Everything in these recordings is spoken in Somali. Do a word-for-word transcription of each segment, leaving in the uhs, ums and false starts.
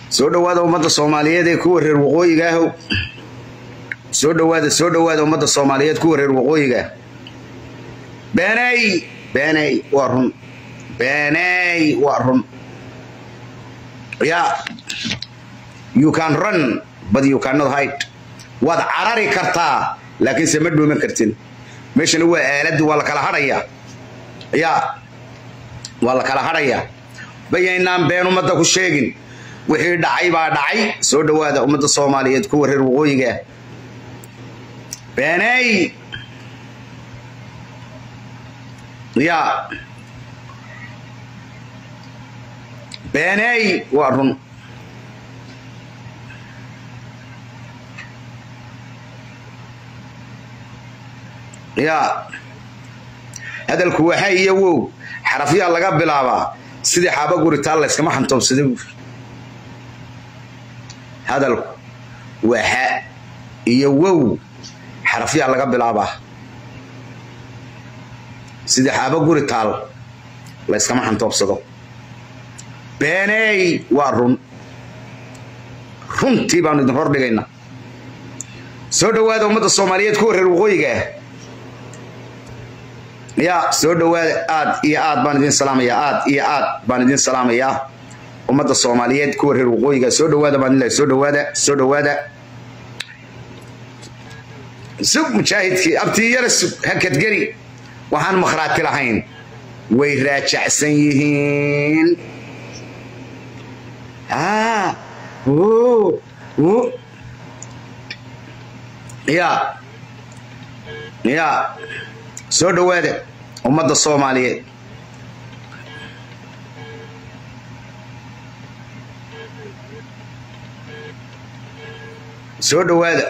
soo dhawaada ummadda Soomaaliyeed ee ku wareer waqooyiga ah soo dhawaada soo dhawaada ummadda Soomaaliyeed ku wareer waqooyiga beenay beenay warun beenay warun yeah you can run but you cannot hide wad carari kartaa laakiin se ma dhuuman kartin meeshana waa aalad waa la kala hadhaya yeah waa la kala hadhaya bayaynaan been ummadda ku sheegin wixii dhacay baa dhacay soo dhawaada ummadda Soomaaliyeed ku wareer waqooyiga beenay ya beenay warun ya hadalku waxa iyagu xarafiya laga bilaabaa sidii xaaba guritaan la iskama xantoobsaday hadalku waxa iyagu xarafiya laga bilaabaa sidii xaaba guritaan la iskama xantoobsado beenay warun runtii baan idin hor dhigaynaa soo dhawaada ummadda Soomaaliyeed ku wareer waqooyiga يا سود واد آد يا آد باندين سلام يا آد يا آد باندين سلام يا أمة الصوماليين كور الوقوية سود واد باندين سود واد سود واد سوق مشاهد في أبتي يرس هكذا جري وهان مخرات الحين ويراجع سيهين آه أوه أوه يا يا soo dhawaada ummadda Soomaaliyeed soo dhawaada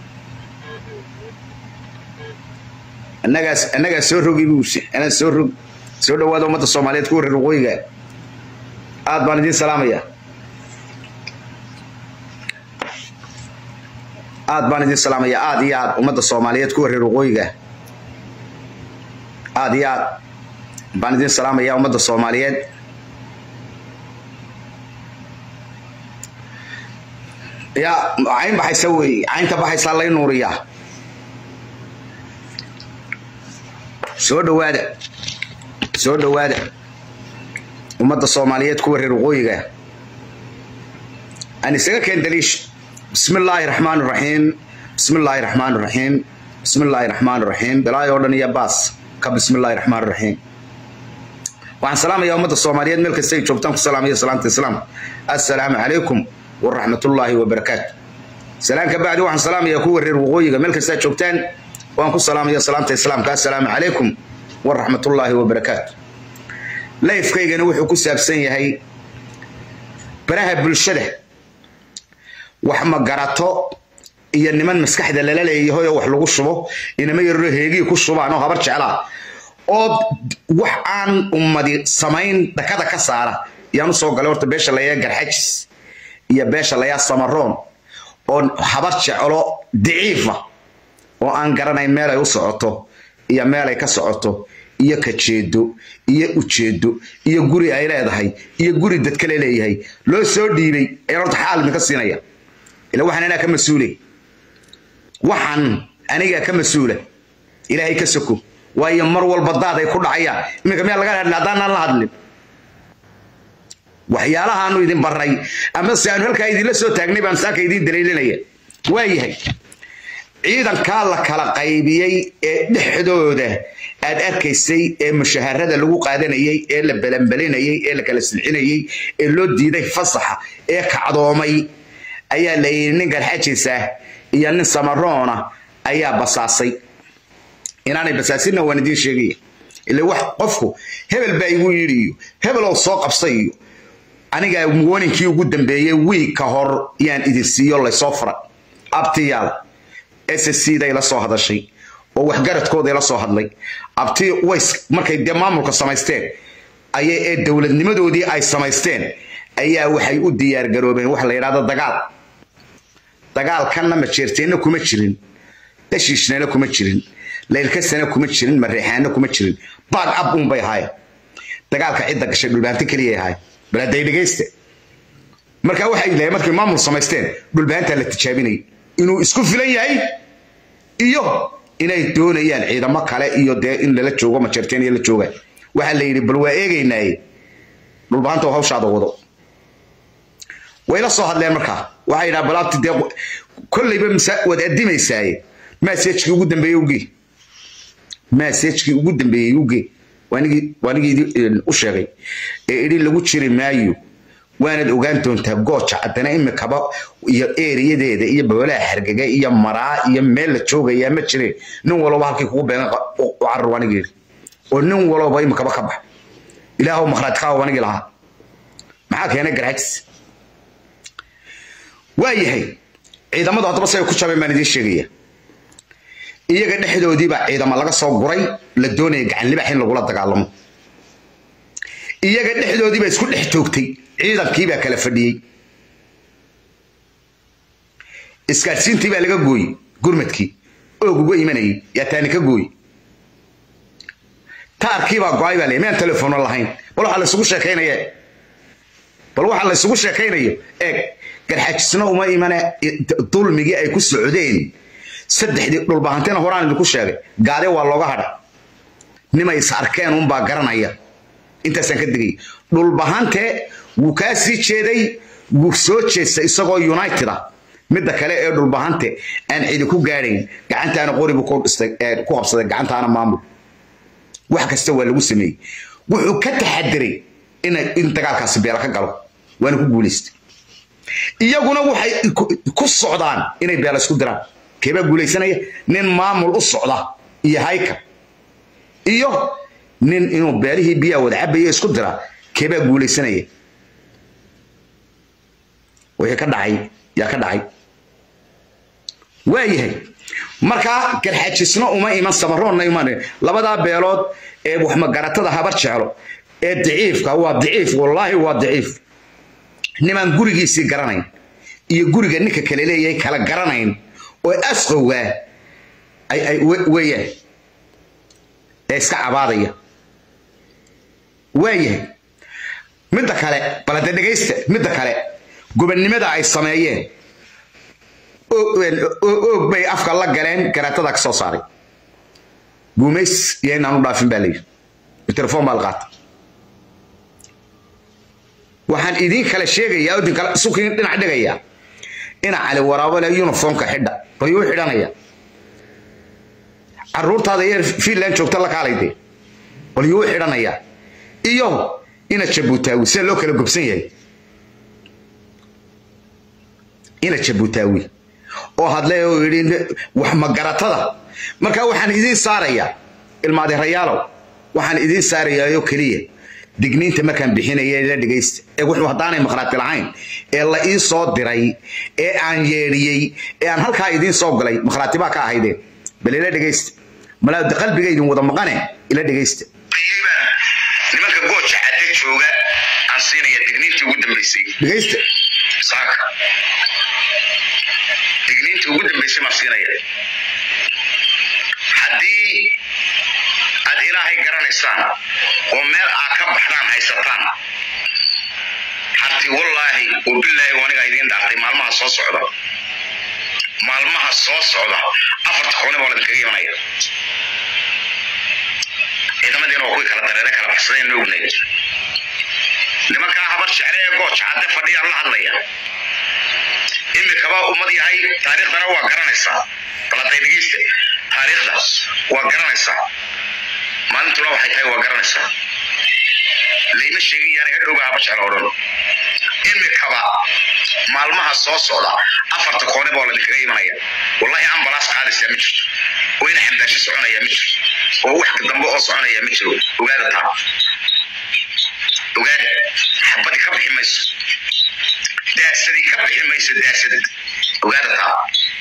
annaga annaga soo rogi buusi ana soo rog soo dhawaada ummadda Soomaaliyeed ku wareer waqooyiga aad baan idin salaamaya aad baan idin salaamaya aad iyo aad ummadda Soomaaliyeed ku wareer waqooyiga aad iyo aad baan idin salaamaya ummadda Soomaaliyeed ya ayn baxaysa way aynta baxaysa la nuuriya soo dhawaada soo dhawaada ummadda Soomaaliyeed ku wareer waqooyiga aan isaga keen daliish bismillaahir rahmaanir rahiim bismillaahir rahmaanir rahiim bismillaahir rahmaanir rahiim bilaayo dhan iyo baas بسم الله الرحمن الرحيم وعن سلام يا أمة الصوماليين ملك السيد شوفتان السلام يا سلامة السلام السلام عليكم ورحمة الله وبركاته سلام كبعد وعن سلام يا كور الوغوية ملك السيد شوفتان وعن سلام يا سلامة السلام السلام عليكم ورحمة الله وبركاته لا يفكي جنوح وكسب سنة هي براها بالشده وحما قراتو iyo niman maskaxda la leeyahay wax lagu shubo inama yar heegi ku shubaan oo habar jeclaa oo wax aan ummadi samayn dakada ka saara yaanu soo galay horta beesha la yaa garxajis iyo beesha la yaa samaroon oo habar jeclo daciifa oo aan garanayn meel ay u socoto iyo meel ay ka socoto iyo ka jeedo iyo u jeedo iyo guri ay leedahay iyo guri dad kale leeyahay loo soo dhiibay ee horta xaal mid ka siinaya ila waxaan ana ka masuulay waxaan aniga ka masuula ilaahay ka soko waayo mar walba daad ay ku dhacayaan iminka meel laga hadlaan la hadlin waxyaalaha aanu idin baray ama si aan halka idin la soo taagnay baan saaka idin daliilinaya waayahay ciidanka la kala qaybiyay ee dhexdooda aad arkaysay ee mushaharada lagu qaadanayay ee la balanbalinayay ee la kala silcinayay ee loo diiday fasaxa ee kacdoomay ayaa la yiri nin garxajisa iyo nin samaroona ayaa basaasay inaanay basaasina waan idin sheegay ilaa wax qofku hebel baa igu yiri hebel oo soo qabsay aniga warninkii ugu dambeeyay week ka hor yaan idin siiyo la soo fara abtiyaal S S C day la soo hadashay oo wax garadkooda la soo hadlay abti ways markay maamulka samaysteen ayay ee dawladnimadoodii ay samaysteen ayaa waxay u diyaar garoobeen wax la yiraahdo dagaal dagaal kanna ma jeerteena kuma jirin tashiishna kuma jirin leelka sana kuma jirin mareexaana kuma jirin baad ab un bay haay dagaalka cid gashay dhulbaanti kaliya yahay baladay dhageyste marka waxa ilaahay markii maamul samaysteen dhulbaanta la tijaabinay inuu isku filan yahay iyo inay doonayaan ciidamo kale iyo de in la joogo ma jirteen la jooga waxa la yiri bal waa eegaynay dhulbaanta hawshaada wado way la soo hadleen marka waxa ila balaabti de kullayba wad adimaysay message ugu dambeeyay ugi message ugu dambeeyay ugi wanigi wanigi u sheegay ee iri lagu jiri maayo waanad ogaan doontaa gooja adana imikaba iyo eeriyadeeda iyo bawlaha xargaga iyo maraa iyo meel la joogaya ma jireen nin walba halkii kugu been u carar wanigi oo nin walba imikaba ka bax ilaahu makhraj ka wanigi laha maxaa keenay garaacis waayahay ciidamadu hadaba say ku jabay maanidii sheegaya iyaga dhexdoodii baa ciidamo laga soo guray la doonay gacan libax in lagu la dagaalamo iyaga dhexdoodii baa isku dhex toogtay ciidankii baa kala fadhiyay iskaarsiintii baa laga gooyay gurmadkii oo ugu imanayay yaa taani ka gooyay taarkii baa go'ay baa leeyahay telefoon lahayn bal waxa la isugu sheekaynayaa bal waxa la isugu sheekaynayo eeg garxajisna uma imana dulmigii ay ku socdeen saddexdii dhulbahanteena horaan idinku sheegay gaade waa looga hadhay nimay is arkeen un baa garanaya intaasan ka digay dhulbahante wuu ka sii jeeday wuu soo jeestay isagoo united ah midda kale ee dhulbahante aan cid ku gaadhayn gacantaana qoribu ku dhistay ku qabsaday gacantaana maamul wax kasta waa lagu sameeyay wuxuu ka taxadiray in in dagaalkaasi beela ka galo waana ku guuleystay iyaguna waxay ku socdaan inay beela isku diraan keeba guuleysanaya nin maamul u socda iyo hayka iyo nin inuu beelihii biya wada cabay isku dira keeba guuleysanaya way ka dhacay ya ka dhacay waayahay marka garxajisna uma iman samaroonna iman labada beelood ee wax magaratada habar jeclo ee daciifka waa daciif wallahi waa daciif niman gurigiisii garanayn iyo guriga ninka kale leeyahay kala garanayn oo asqowga ay ay weeyaan ee iska cabaadaya waayahay midda kale balada dhageysta midda kale gobonnimada ay sameeyeen oo bay afka la galeen garatada ka soo saaray guumeys yeenan u dhaafin baa leeyahay telefoon baa qaatay waxaan idin kala sheegayaa oo kala suuqin dhinac dhigaya ina cali waraabo la uniformka xidha bayuu xidhanaya caruurtaada yar Finland joogta la kaalayday bayuu xidhanaya iyo ina Jabuutaawi si loo kala gubsan yahay ina Jabuutaawi oo hadlay oo yiri wax magaratada marka waxaan idin saaraya ilmaade rayaalo waxaan idin saaraya oo kaliya digniinta markaan bixinayay la dhageysta ee wuxuu hadaanay maqraati lahayn ee la ii soo diray ee aan yeeriyay ee aan halka idin soo galay maqraati baa ka ahaydeen bal ila dhageysta malaad qalbigaydu wada maqane ila dhageysta nimanka gooja cadde jooga aan siinaya digniintii ugu dambeysay dhageysta saaka digniintii ugu dambeysay ma siinaya hadii ad ilaahay garanaysaan oo meel aa ka baxdaan haysataan haddii wallaahi wabillahi waniga idin dhaartay maalmaha soo socda maalmaha soo socda afarta qoone baa laga imanaya ciidamadeena oo ku kala dareere kala baxsadeen noognay nimanka habar jeclay gooja cadde fadhiya la hadlaya imika baa ummad yahay taariikhdana waa garanaysaa baladay dhigeysta taariikhdaas waa garanaysaa maalintuna waxay tahay waa garanaysaa leeyma sheegayaan iga dhowga habar jeclo odhan imika baa maalmaha soo socda afarta qoone baa laga imanaya wallahi ambalaas qaadaysa ma jirto oo in xamdaashi soconaya ma jirto oo wax dambe oo soconaya ma jiro ogaada taa ogaada xabadi ka bixi mayso daasadii ka bixi mayso daasad ogaada taa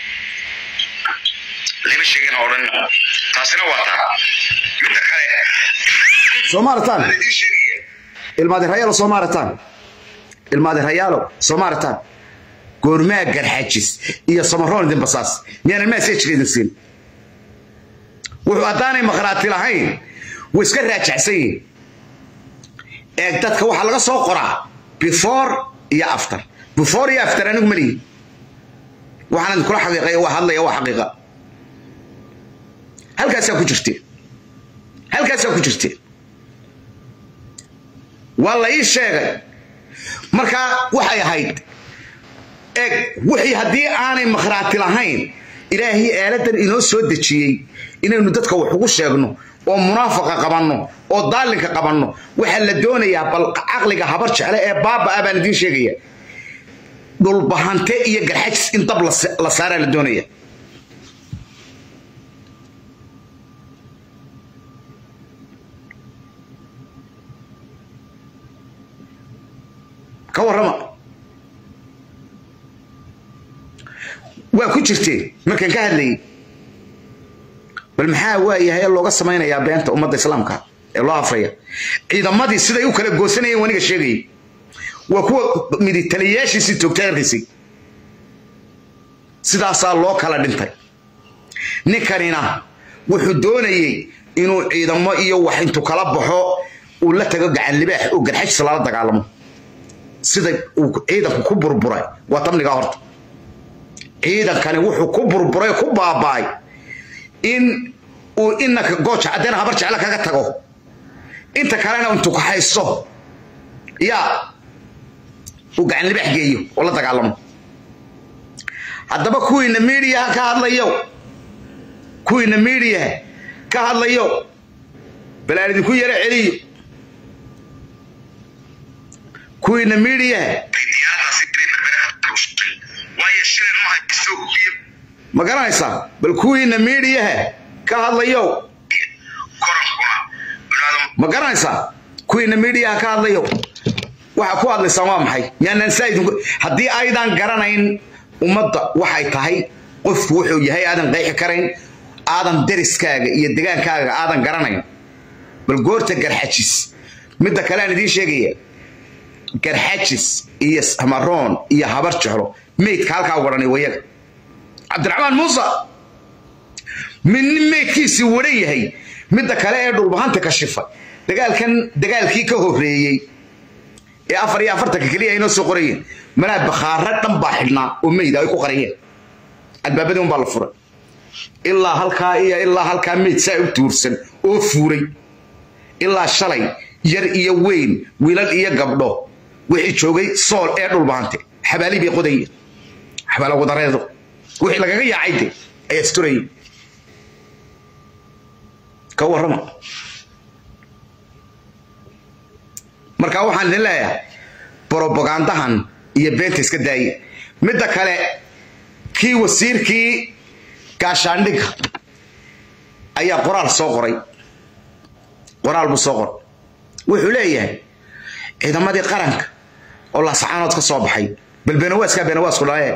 leeyma sheegayaan odhan taasina waa taa midda kale Soomaaltaan ilmaade rayaalo Soomaaltaan ilmaade rayaalo Soomaaltaan goormaa garxajis iyo samaroon din basaas miyana message geedin siin wuxuu adaanay maqraati lahayn way iska raajacsan ee dadka waxa laga soo qoraa before iyo after before iyo after anigu mali waxaan kula xaqiiqay waa hadlaya waa xaqiiqa halkaas ku jirtay halkaas ku jirtay walla ii sheegay marka waxay ahayd eeg wixii hadii aanay makhraati lahayn ilaahi aaladan inoo soo dajiyay inaynu dadka wax ugu sheegno oo munaafiqa qabanno oo daalinka qabanno waxa la doonayaa bal aqliga habar jecel ee baaba abaan idin sheegaya dul bahante iyo garxajis in dab la saara la doonaya ka warrama waa ku jirtay markaan ka hadlayay bal maxaa waayahay looga samaynayaa beenta ummadda islaamka ee loo afriya ciidamadii siday u kala goosanayeen waniga sheegay waa kuwa miditaliyaashiisii toogtay arkisay sidaasaa loo kala dhintay ninkanina wuxuu doonayay inuu ciidamo iyo wax intuu kala baxo uu la tago gacan libaax oo garxajis lala dagaalamo sida uu ciidanku ku burburay waa tamniga horta ciidankani wuxuu ku burburay ku baabaay in uu inaka gooja cadeen habar jecel kaga tago inta kalena intuu ka haysto ya uu gacan libaax geeyo oo la dagaalamo haddaba kuwiina media ka hadlayo kuwiina media ka hadlayo balaadii ku yara celiyo kuwiina media ma garanaysaa bal kuwiina media ka hadlayo ma garanaysaa kuwiina media ka hadlayo waxa ku hadlaysaa waa maxay yaan saayid hadii aydan garanayn ummadda waxay tahay qofku wuxuu yahay aadan qeexi karayn aadan deriskaaga iyo degaankaaga aadan garanayn bal goorta garxajis midda kale aan idin sheegaya garxajis iyo samaroon iyo habar jeclo meedka halkaa waranay wayaga cabdiraxmaan muuse min meedkiisii waran yahay midda kale ee dhulbahanta ka shifa dagaalkan dagaalkii ka horeeyay ee afar iyo afartanka kaliya inoo soo qorayeen mana bakhaara dhan baa xidhnaa oo meyd ay ku qariyeen albaabadii un baa la furay ilaa halkaa iyo ilaa halkaa meyd saa u tuursan oo fuuray ilaa shalay yar iyo weyn wiilal iyo gabdho wixii joogay sool ee dhulbahante xabaali bay qodayeen xabaalo wadareedo wixii lagaga yaacayde ay asturayeen ka warrama marka waxaan idin leeyahay propagandahan iyo beenta iska daayay midda kale kii wasiirkii gaashaandhigga ayaa qoraal soo qoray qoraal buu soo qoray wuxuu leeyahay ciidamadii qaranka oo la saxaanood ka soo baxay bal beenawaaska beenawaasku dhaayay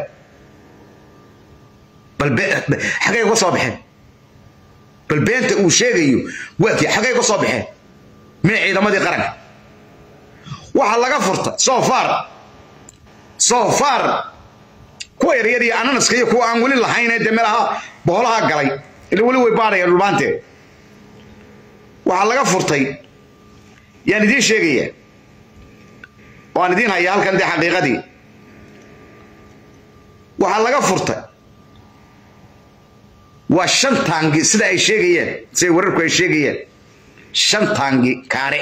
bal xagay uga soo baxeen bal beenta uu sheegayo waakii xagay uga soo baxeen mee ciidamadii qaranka waxa laga furta so far so far kuwa yaryar iyo ananaska iyo kuwa aan weli lahayn ee meelaha boolaha galay ilaa weli way baadhayaan dhulbaante waxa laga furtay yaan idin sheegaya waan idin hayaa halkan dee xaqiiqadii waxa laga furtay waa shan taangi sida ay sheegayeen sida wararku ay sheegayeen shan taangi kaare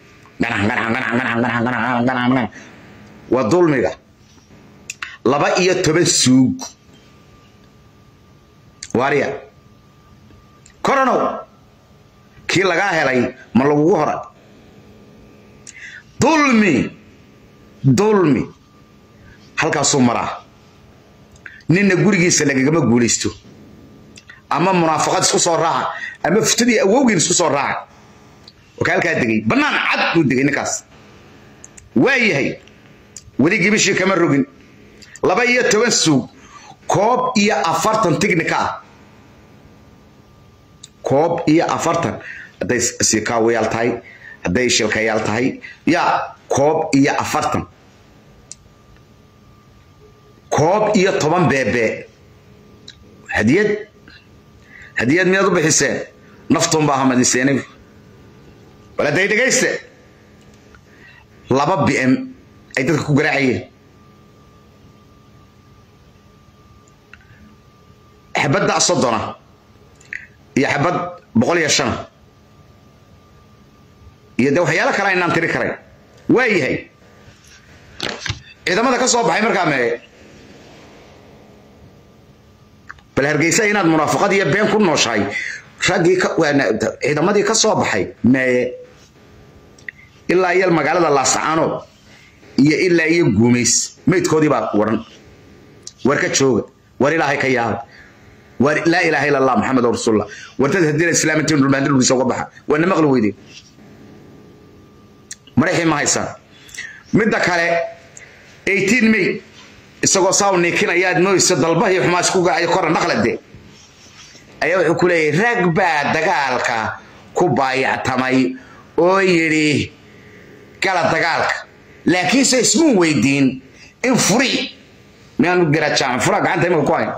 waa dulmiga laba iyo toban suug waariya koronow kii lagaa helay ma lagugu horay dulmi dulmi halkaasuu maraa ninna gurigiisa lagagama guulaysto ama munaafaqad isku soo raaca ama futadii awowgiin isku soo raaca وكالك هدقي بنان عد ودقي نكاس وايهي ولي بشي كمان رجل لبا إيا توسو كوب إيا أفرتن تكنيكا كوب إيا أفرتن هدي سيكاو يالتاي هدي شلكا يالتاي يا كوب إيا أفرتن كوب إيا طبان بيبي هديد هديد ميادو بحسين نفتهم باها مديسيني ولا داي دغيسته لبا بي ام اي dadka ku garaacayeen حبد دا صدنا يا حبد بقول يا شن يدو حيالك راي نام تري كراي واي هي إذا ما ذاك صوب حي مركا ما بالهرجيسة هنا المرافقات هي بين كل نشاي رجي ك وأنا إذا ما ذاك صوب حي ما إلا هي المجال الله سبحانه هي إلا هي جوميس ما يتكودي بقى ورن وركت شو ورلا هي كياه ولا إله إلا الله محمد رسول الله وتذهب الإسلام تين المندل بيسوق بحا وأنا مغلوب يدي مريح ما هيسان مدك على ثمانية عشر مي isagoo saawni kina yaad nooysa dalbahay xumaas ku gaacay kor naqlade ayaa wuxuu ku leeyahay rag baa dagaalka ku baayactamay oo yiri kala dagaalka laakiin se ismu weydiin in furi miyaanu garajaan fura gacanta ima ku hayn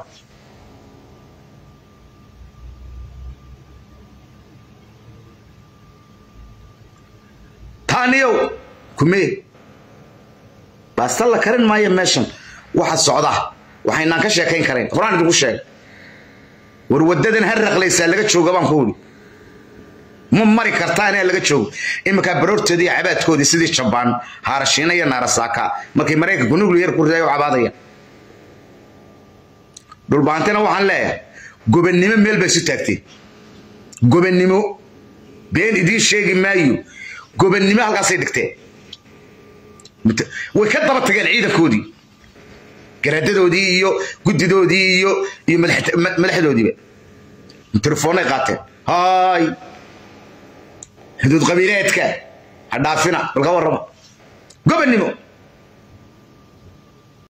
taaniyo kumee basta la karin maayo meeshan waxa socda waxayna ka sheekayn kareen quraan idinku sheeg war wadadan har raqlaysa laga jooga baan ku wadi ma mari kartaan ee laga joogo imika baroorteedii cabaadkoodii sidii jabaan haarashiina iyo naarasaka markay Mareykanku nuclear ku ridayo cabaadaya dhulbaantana waxaan leeyahay gobonnimo meel bay si taagtay gobonnimo been idin sheegi maayo gobonnimo halkaas ay dhigtay way ka daba tageen ciidankoodii garaadadoodii iyo gudidoodii iyo iyo madaxdoodiiba telefoonay qaateen hay xuduud qabiileedka hadhaafina balka warrama gobonnimo